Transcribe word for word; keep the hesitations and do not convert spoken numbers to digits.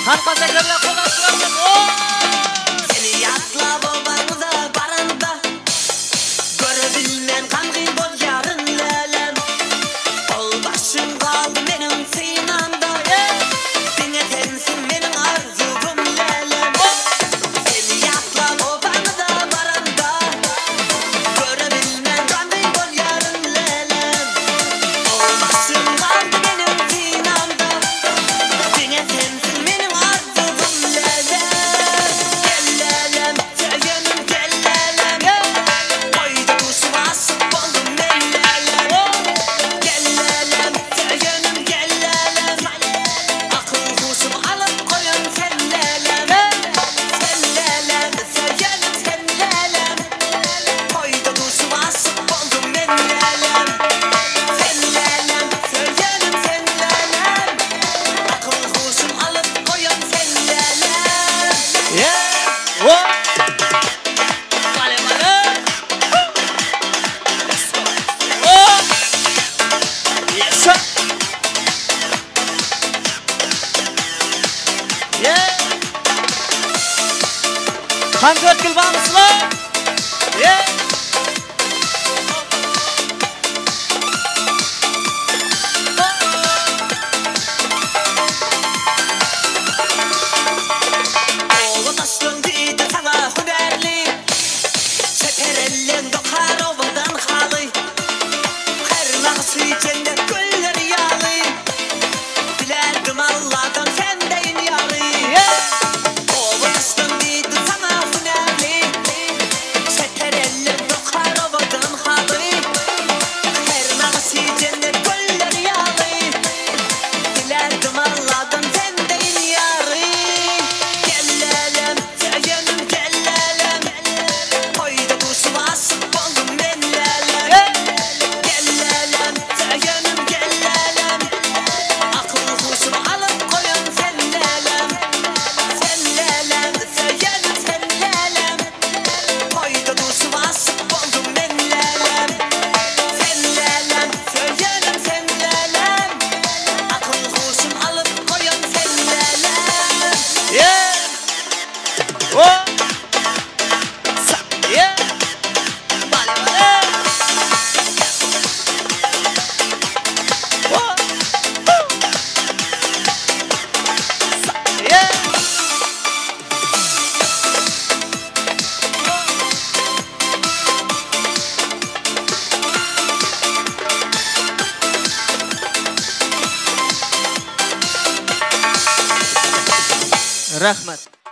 Hanımefendilerle konuşturalım. Oo! Seni yatla babanıza barında görebilmen kangi bol yarın lelem. Ol başım kaldı benim sinamda. Dine sensin benim arzum lelem. Seni yatla babanıza barında görebilmen kangi bol yarın lelem. Ol başım kaldı benim sinamda. Dine sensin benim arzum lelem. Gel lelem, sevgilim gel lelem. Koydu kuşuma aşık oldum ben lelem. Gel lelem, sevgilim gel lelem. Akıl kuşumu alıp koyun sen lelem. Sen lelem, sevgilim sen lelem. Koydu kuşuma aşık oldum ben lelem. Sen lelem, sevgilim sen lelem. Akıl kuşumu alıp koyun sen lelem. Yeah! Oo! Vale, vale. Oo! Yes, sir. Yeah! Hangi ötkül var mısınlar? Yeah! Oğlu taştın dedi sana hünerli. Seper ellen dokar ovadan halı. Her nağısı cennet gülleri yağlı. Dilerdim Allah'tan sendeyin yarı. Oğlu taştın dedi sana hünerli. Seper ellen dokar ovadan halı. Her nağısı cennet gülleri yağlı. Dilerdim Allah'tan sendeyin yarı. Gel lelem, sevgilim gel lelem. Koydu kuşuma aşık oldum ben lelem. Gel lelem, sevgilim gel lelem. Akıl kuşumu alıp koyun sen lelem. Sen lelem, sevgilim sen lelem. Koydu kuşuma aşık oldum ben lelem. Sen lelem, sevgilim sen lelem. Akıl kuşumu alıp koyun sen lelem. Yeah! Oo! Sa yeah! Vale, vale. Oo! Woo! Sa yeah! Rahmat.